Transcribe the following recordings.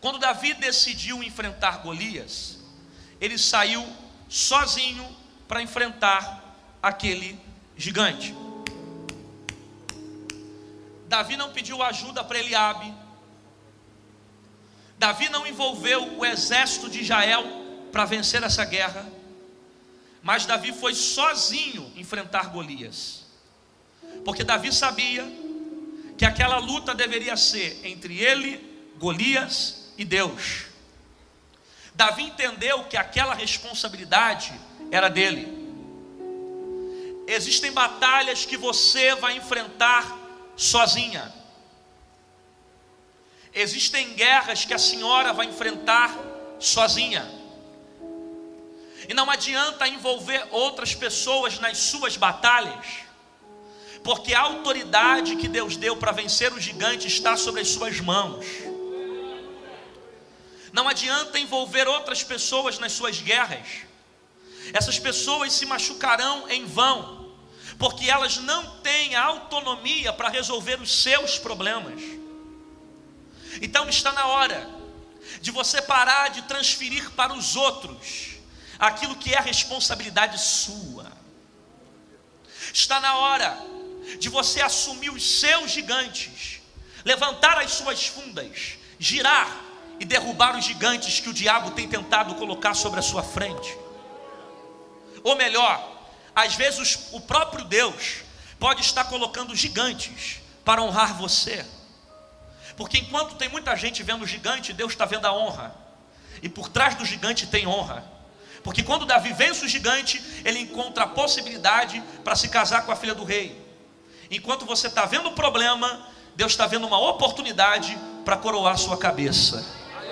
Quando Davi decidiu enfrentar Golias, ele saiu sozinho para enfrentar aquele gigante. Davi não pediu ajuda para Eliabe. Davi não envolveu o exército de Israel para vencer essa guerra. Mas Davi foi sozinho enfrentar Golias. Porque Davi sabia que aquela luta deveria ser entre ele, Golias e Deus. Davi entendeu que aquela responsabilidade era dele. Existem batalhas que você vai enfrentar sozinha. Existem guerras que a senhora vai enfrentar sozinha. E não adianta envolver outras pessoas nas suas batalhas, porque a autoridade que Deus deu para vencer o gigante está sobre as suas mãos. Não adianta envolver outras pessoas nas suas guerras. Essas pessoas se machucarão em vão, porque elas não têm a autonomia para resolver os seus problemas. Então está na hora de você parar de transferir para os outros aquilo que é responsabilidade sua. Está na hora de você assumir os seus gigantes, levantar as suas fundas, girar e derrubar os gigantes que o diabo tem tentado colocar sobre a sua frente. Ou melhor, às vezes o próprio Deus pode estar colocando gigantes para honrar você. Porque enquanto tem muita gente vendo o gigante, Deus está vendo a honra. E por trás do gigante tem honra. Porque quando Davi vence o gigante, ele encontra a possibilidade para se casar com a filha do rei. Enquanto você está vendo o problema, Deus está vendo uma oportunidade para coroar sua cabeça.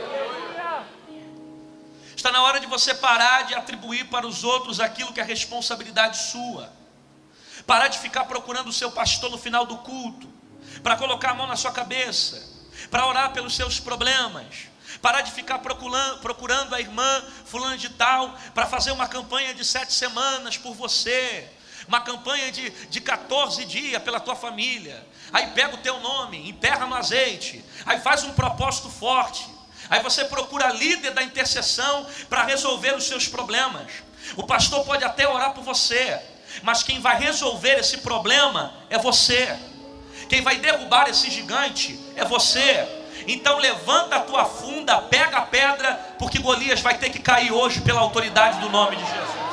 Está na hora de você parar de atribuir para os outros aquilo que é responsabilidade sua. Parar de ficar procurando o seu pastor no final do culto, para colocar a mão na sua cabeça, para orar pelos seus problemas. Parar de ficar procurando a irmã fulana de tal, para fazer uma campanha de 7 semanas por você. Uma campanha de 14 dias pela tua família. Aí pega o teu nome, emperra no azeite. Aí faz um propósito forte. Aí você procura líder da intercessão para resolver os seus problemas. O pastor pode até orar por você, mas quem vai resolver esse problema é você. Quem vai derrubar esse gigante é você. Então levanta a tua funda, pega a pedra, porque Golias vai ter que cair hoje pela autoridade do nome de Jesus.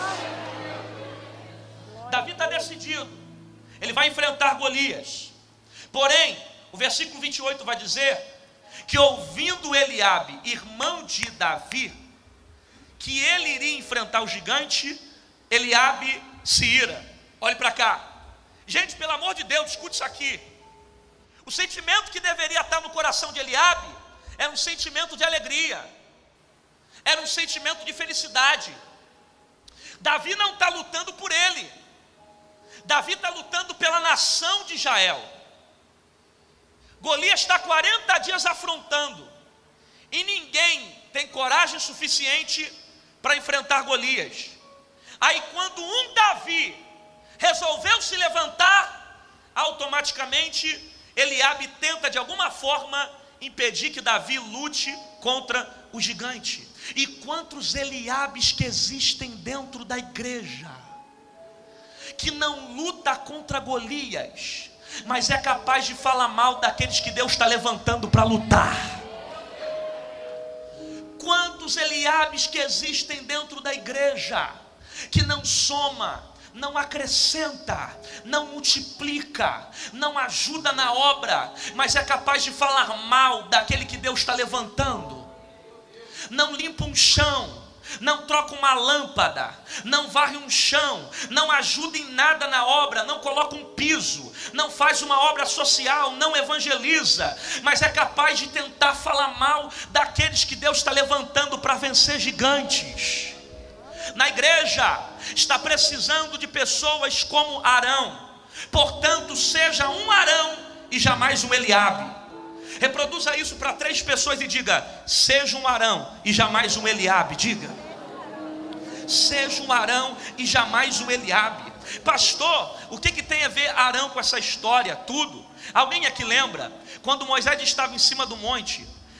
Davi está decidido, ele vai enfrentar Golias. Porém, o versículo 28 vai dizer que ouvindo Eliabe, irmão de Davi, que ele iria enfrentar o gigante, Eliabe se ira. Olhe para cá. Gente, pelo amor de Deus, escute isso aqui. O sentimento que deveria estar no coração de Eliabe era um sentimento de alegria, era um sentimento de felicidade. Davi não está lutando por ele, Davi está lutando pela nação de Israel. Golias está 40 dias afrontando, e ninguém tem coragem suficiente para enfrentar Golias. Aí quando um Davi resolveu se levantar, automaticamente Eliabe tenta de alguma forma impedir que Davi lute contra o gigante. E quantos Eliabes que existem dentro da igreja, que não luta contra Golias, mas é capaz de falar mal daqueles que Deus está levantando para lutar. Quantos Eliabes que existem dentro da igreja, que não soma, não acrescenta, não multiplica, não ajuda na obra, mas é capaz de falar mal daquele que Deus está levantando. Não limpa um chão, não troca uma lâmpada, não varre um chão, não ajuda em nada na obra, não coloca um piso, não faz uma obra social, não evangeliza, mas é capaz de tentar falar mal daqueles que Deus está levantando para vencer gigantes. Na igreja está precisando de pessoas como Arão. Portanto, seja um Arão e jamais um Eliabe. Reproduza isso para 3 pessoas e diga: seja um Arão e jamais um Eliabe. Diga: seja um Arão e jamais um Eliabe. Pastor, o que tem a ver Arão com essa história? Tudo. Alguém aqui lembra quando Moisés estava em cima do monte?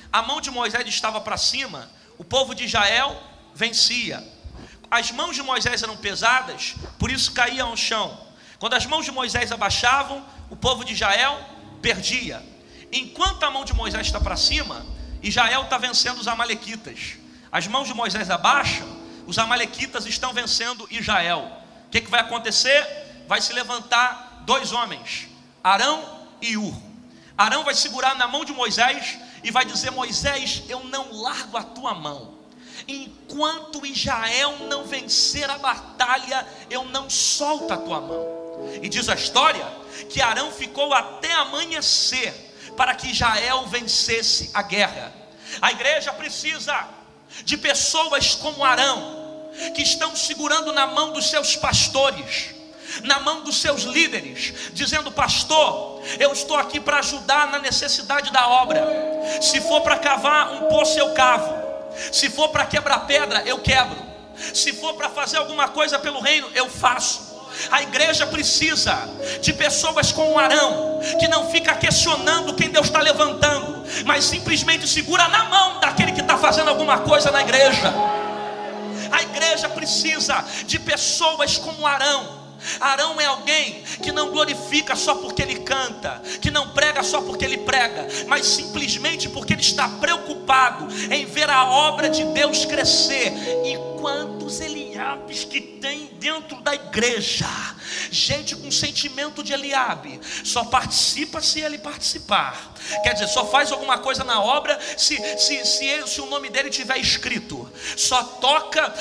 a mão de Moisés estava para cima, o povo de Israel vencia. As mãos de Moisés eram pesadas, por isso caía ao chão. Quando as mãos de Moisés abaixavam, o povo de Israel perdia. Enquanto a mão de Moisés está para cima, Israel está vencendo os amalequitas. As mãos de Moisés abaixam, os amalequitas estão vencendo Israel. O que vai acontecer? Vai se levantar dois homens, Arão e Hur. Arão vai segurar na mão de Moisés e vai dizer: Moisés, eu não largo a tua mão. Enquanto Israel não vencer a batalha, eu não solto a tua mão. E diz a história que Arão ficou até amanhecer para que Israel vencesse a guerra. A igreja precisa de pessoas como Arão, que estão segurando na mão dos seus pastores, na mão dos seus líderes, dizendo: pastor, eu estou aqui para ajudar na necessidade da obra. Se for para cavar um poço, eu cavo. Se for para quebrar pedra, eu quebro. Se for para fazer alguma coisa pelo reino, eu faço. A igreja precisa de pessoas como Arão, que não fica questionando quem Deus está levantando, mas simplesmente segura na mão daquele que está fazendo alguma coisa na igreja. A igreja precisa de pessoas como Arão. Arão é alguém que não glorifica só porque ele canta, que não prega só porque ele prega, mas simplesmente porque ele está preocupado em ver a obra de Deus crescer. E quantos Eliabes que tem dentro da igreja? Gente com sentimento de Eliabe só participa se ele participar. Quer dizer, só faz alguma coisa na obra se o nome dele tiver escrito. Só toca,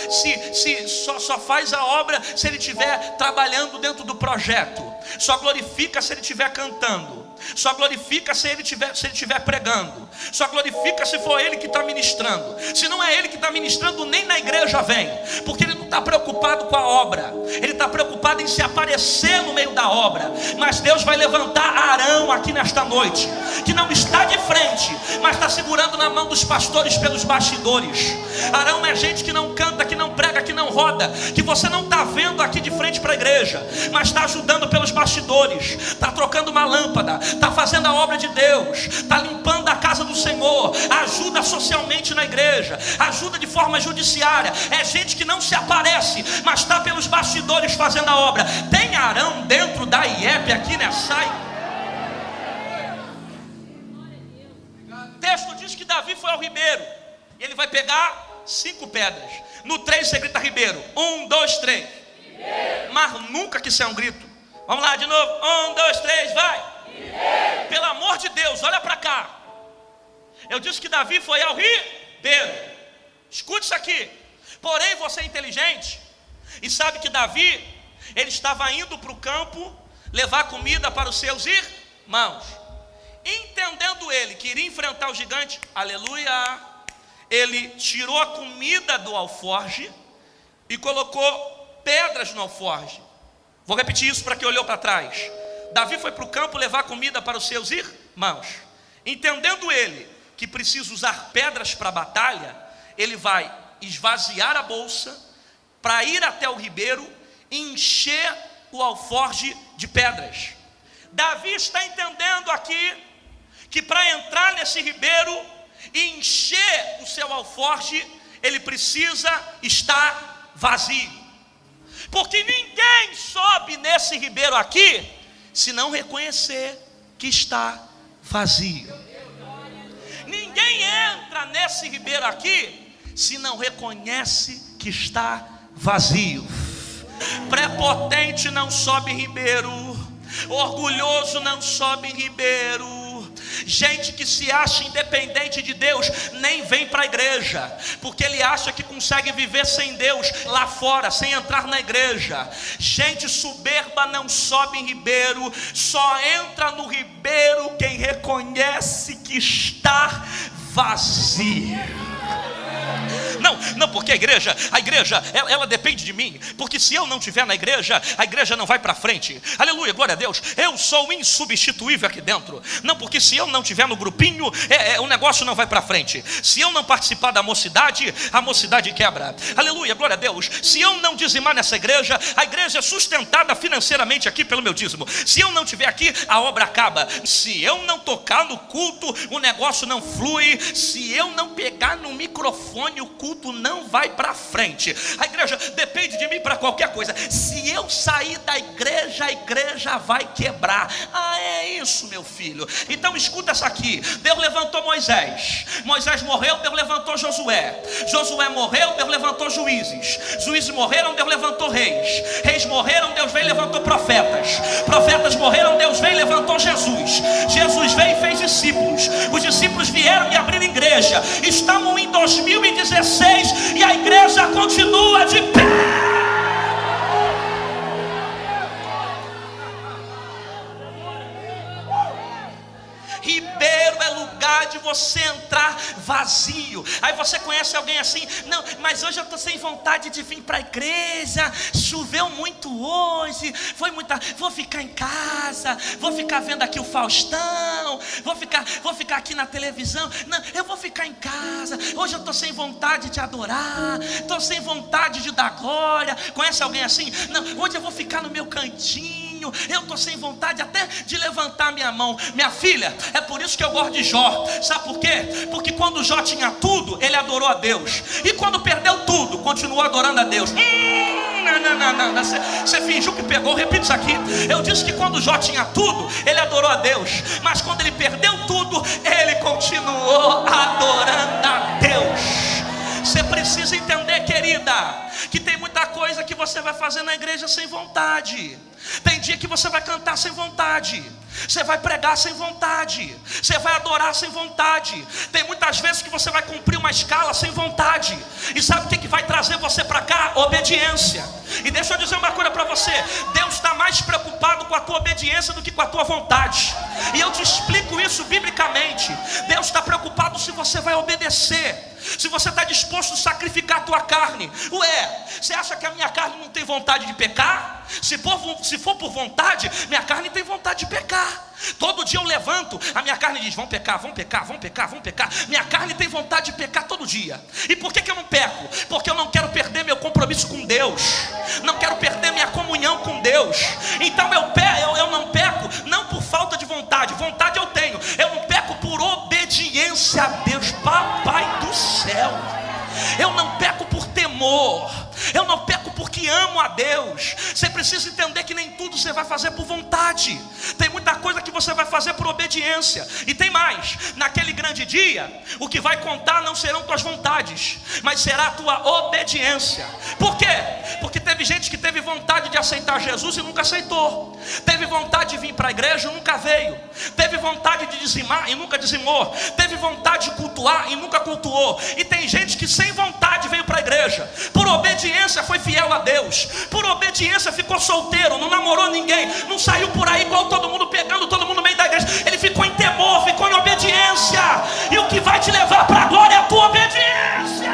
só faz a obra se ele estiver trabalhando dentro do projeto. Só glorifica se ele estiver cantando. Só glorifica se ele estiver pregando. Só glorifica se for ele que está ministrando. Se não é ele que está ministrando, nem na igreja vem, porque ele não está preocupado com a obra. Ele está preocupado em se aparecer no meio da obra. Mas Deus vai levantar Arão aqui nesta noite, que não está de frente, mas está segurando na mão dos pastores pelos bastidores. Arão é gente que não canta, que não prega, que não roda, que você não está vendo aqui de frente para a igreja, mas está ajudando pelos bastidores, está trocando uma lâmpada, está fazendo a obra de Deus, está limpando a casa do Senhor, ajuda socialmente na igreja, ajuda de forma judiciária. É gente que não se aparece, mas está pelos bastidores fazendo a obra. Tem Arão dentro da IEP aqui nessa. O texto diz que Davi foi ao ribeiro e ele vai pegar 5 pedras. No 3 você grita ribeiro. 1, 2, 3. Ribeiro. Mas nunca que isso é um grito. Vamos lá de novo. 1, 2, 3, vai. Ribeiro. Pelo amor de Deus, olha para cá. Eu disse que Davi foi ao ribeiro. Escute isso aqui. Porém você é inteligente e sabe que Davi, ele estava indo para o campo levar comida para os seus irmãos. Entendendo ele que iria enfrentar o gigante, aleluia, ele tirou a comida do alforje e colocou pedras no alforje. Vou repetir isso para quem olhou para trás. Davi foi para o campo levar comida para os seus irmãos. Entendendo ele que precisa usar pedras para a batalha, ele vai esvaziar a bolsa para ir até o ribeiro e encher o alforje de pedras. Davi está entendendo aqui que para entrar nesse ribeiro e encher o seu alforje, ele precisa estar vazio. Porque ninguém sobe nesse ribeiro aqui se não reconhecer que está vazio. Ninguém entra nesse ribeiro aqui se não reconhece que está vazio. Prepotente não sobe ribeiro, orgulhoso não sobe ribeiro. Gente que se acha independente de Deus nem vem para a igreja, porque ele acha que consegue viver sem Deus lá fora, sem entrar na igreja. Gente soberba não sobe em ribeiro, só entra no ribeiro quem reconhece que está vazio. Não, porque a igreja ela depende de mim, porque se eu não estiver na igreja, a igreja não vai para frente. Aleluia, glória a Deus. Eu sou insubstituível aqui dentro. Não, porque se eu não estiver no grupinho, o negócio não vai para frente. Se eu não participar da mocidade, a mocidade quebra. Aleluia, glória a Deus. Se eu não dizimar nessa igreja, a igreja é sustentada financeiramente aqui pelo meu dízimo. Se eu não estiver aqui, a obra acaba. Se eu não tocar no culto, o negócio não flui. Se eu não pegar no microfone, o culto não vai para frente. A igreja depende de mim para qualquer coisa. Se eu sair da igreja, a igreja vai quebrar. É isso, meu filho. Então escuta essa aqui. Deus levantou Moisés. Moisés morreu, Deus levantou Josué. Josué morreu, Deus levantou juízes. Juízes morreram, Deus levantou reis. Reis morreram, Deus veio e levantou profetas. Profetas morreram, Deus veio e levantou Jesus. Jesus veio e fez discípulos. Os discípulos vieram e abriram igreja. Estamos em 2016 e a igreja continua de pé. Ribeiro é lugar de você entrar vazio. Aí você conhece alguém assim: não, mas hoje eu estou sem vontade de vir para a igreja, choveu muito hoje, vou ficar em casa, vou ficar vendo aqui o Faustão, vou ficar aqui na televisão. Não, eu vou ficar em casa, hoje eu estou sem vontade de adorar, estou sem vontade de dar glória. Conhece alguém assim? Não, hoje eu vou ficar no meu cantinho, eu estou sem vontade até de levantar minha mão. Minha filha, é por isso que eu gosto de Jó. Sabe por quê? Porque quando Jó tinha tudo, ele adorou a Deus. E quando perdeu tudo, continuou adorando a Deus. Não. Você fingiu que pegou. Repita isso aqui. Eu disse que quando Jó tinha tudo, ele adorou a Deus. Mas quando ele perdeu tudo, ele continuou adorando a Deus. Você precisa entender, querida, que tem muita coisa que você vai fazer na igreja sem vontade. Tem dia que você vai cantar sem vontade, você vai pregar sem vontade, você vai adorar sem vontade. Tem muitas vezes que você vai cumprir uma escala sem vontade. E sabe o que vai trazer você para cá? Obediência. E deixa eu dizer uma coisa para você: Deus está mais preocupado com a tua obediência do que com a tua vontade. E eu te explico isso biblicamente. Deus está preocupado se você vai obedecer, se você está disposto a sacrificar a tua carne. Ué, você acha que a minha carne não tem vontade de pecar? Se for por vontade, minha carne tem vontade de pecar. Todo dia eu levanto, a minha carne diz: vamos pecar. Minha carne tem vontade de pecar todo dia. E por que eu não peco? Porque eu não quero perder meu compromisso com Deus, não quero perder minha comunhão com Deus. Então eu não peco, não por falta de vontade. Vontade eu tenho, eu não peco por obediência a Deus. Papai do céu, eu não peco por temor, eu não peco porque amo a Deus. Você precisa entender que nem tudo você vai fazer por vontade. Tem muita coisa que você vai fazer por obediência. E tem mais: naquele grande dia, o que vai contar não serão tuas vontades, mas será a tua obediência. Por quê? Porque teve gente que teve vontade de aceitar Jesus e nunca aceitou. Teve vontade de vir para a igreja e nunca veio. Teve vontade de dizimar e nunca dizimou. Teve vontade de cultuar e nunca cultuou. E tem gente que sem vontade veio para a igreja, por obediência foi fiel a Deus, por obediência ficou solteiro, não namorou ninguém, não saiu por aí igual todo mundo, pegando todo mundo no meio da igreja. Ele ficou em temor, ficou em obediência. E o que vai te levar para a glória é a tua obediência.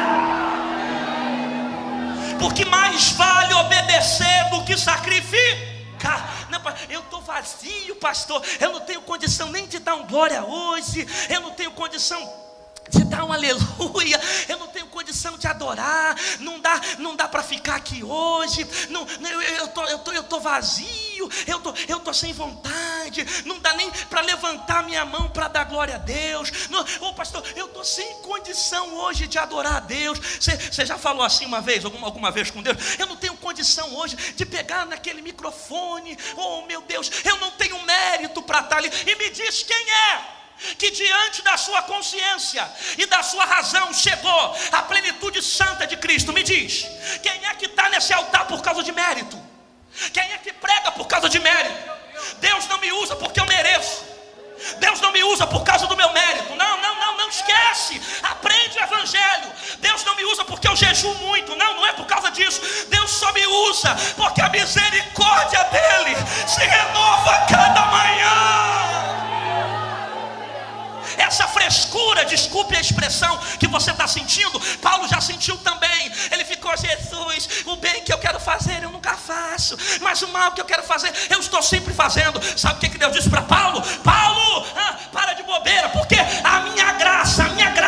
Porque mais vale obedecer do que sacrificar. Não, eu estou vazio, pastor, eu não tenho condição nem de dar um glória hoje, eu não tenho condição de dar um aleluia, eu não tenho condição de adorar, não dá para ficar aqui hoje, eu tô vazio, eu tô sem vontade, não dá nem para levantar minha mão para dar glória a Deus. Pastor, eu tô sem condição hoje de adorar a Deus. Você já falou assim alguma vez com Deus? Eu não tenho condição hoje de pegar naquele microfone. Oh meu Deus, eu não tenho mérito para estar ali. E me diz quem é que diante da sua consciência e da sua razão chegou à plenitude santa de Cristo. Me diz, quem é que está nesse altar por causa de mérito? Quem é que prega por causa de mérito? Deus não me usa porque eu mereço, Deus não me usa por causa do meu mérito. Não esquece, aprende o evangelho. Deus não me usa porque eu jejuo muito, não é por causa disso. Deus só me usa porque a misericórdia dele se renova cada manhã. É essa frescura, desculpe a expressão que você está sentindo, Paulo já sentiu também. Ele ficou: Jesus, o bem que eu quero fazer eu nunca faço, mas o mal que eu quero fazer eu estou sempre fazendo. Sabe o que Deus disse para Paulo? Paulo, para de bobeira, porque a minha graça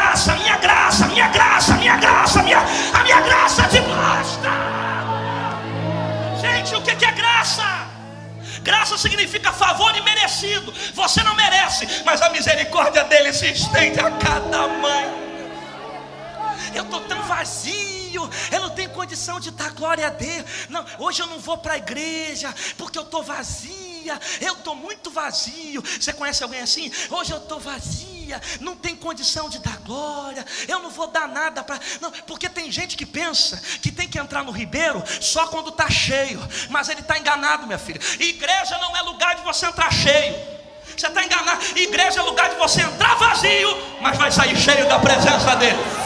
te basta. Gente, o que é graça? Graça significa favor imerecido. Você não merece, mas a misericórdia dele se estende a cada mãe. Eu estou tão vazio, eu não tenho condição de dar glória a Deus. Não, hoje eu não vou para a igreja porque eu estou vazia, eu estou muito vazio. Você conhece alguém assim? Hoje eu estou vazia, não tem condição de dar glória, eu não vou dar nada para. Não, porque tem gente que pensa que tem que entrar no ribeiro só quando está cheio, mas ele está enganado, minha filha. Igreja não é lugar de você entrar cheio, você está enganado. Igreja é lugar de você entrar vazio, mas vai sair cheio da presença dele.